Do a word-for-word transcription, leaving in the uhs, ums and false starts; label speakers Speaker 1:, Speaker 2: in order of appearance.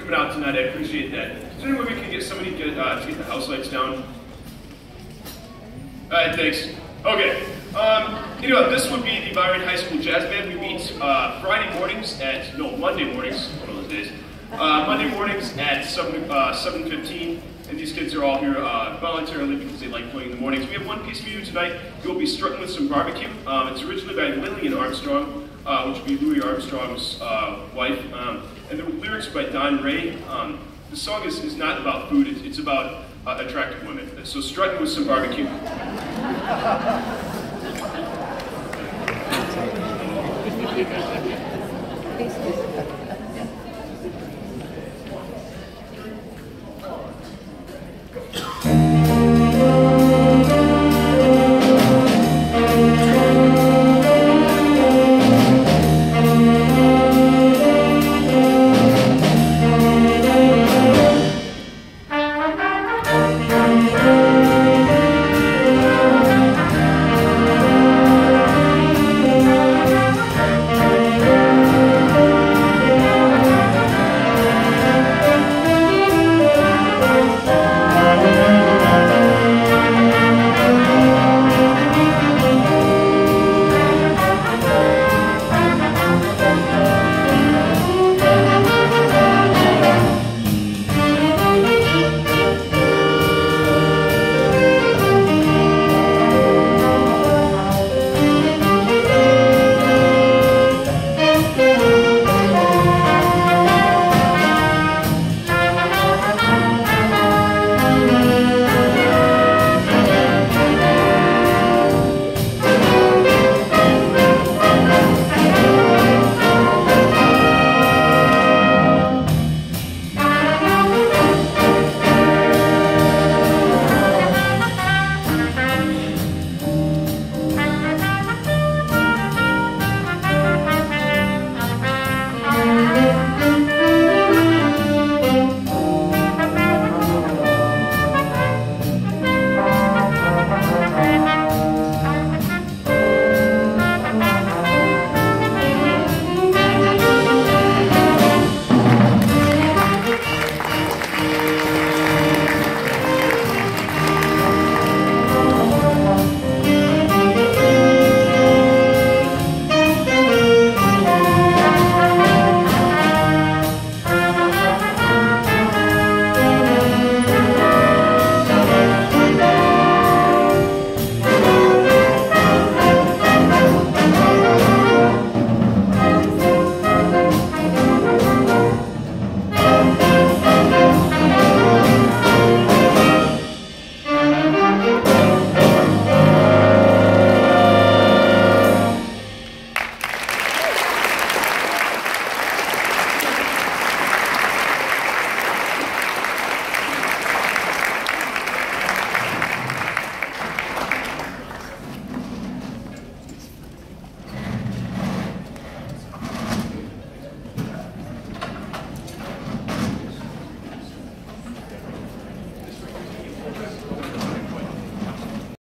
Speaker 1: coming out tonight. I appreciate that. Is there any way we can get somebody to get, uh, to get the house lights down? All right, thanks. Okay. Um, you know, this would be the Byron High School Jazz Band. We meet uh, Friday mornings at, no, Monday mornings, one of those days. Uh, Monday mornings at seven, uh, seven fifteen. And these kids are all here uh, voluntarily because they like playing in the mornings. We have one piece for you tonight. You'll be strutting with some barbecue. Um, it's originally by Lillian Armstrong, uh, which would be Louis Armstrong's uh, wife. Um, and the lyrics are by Don Ray. Um, the song is, is not about food, it's, it's about uh, attractive women. So strutting with some barbecue.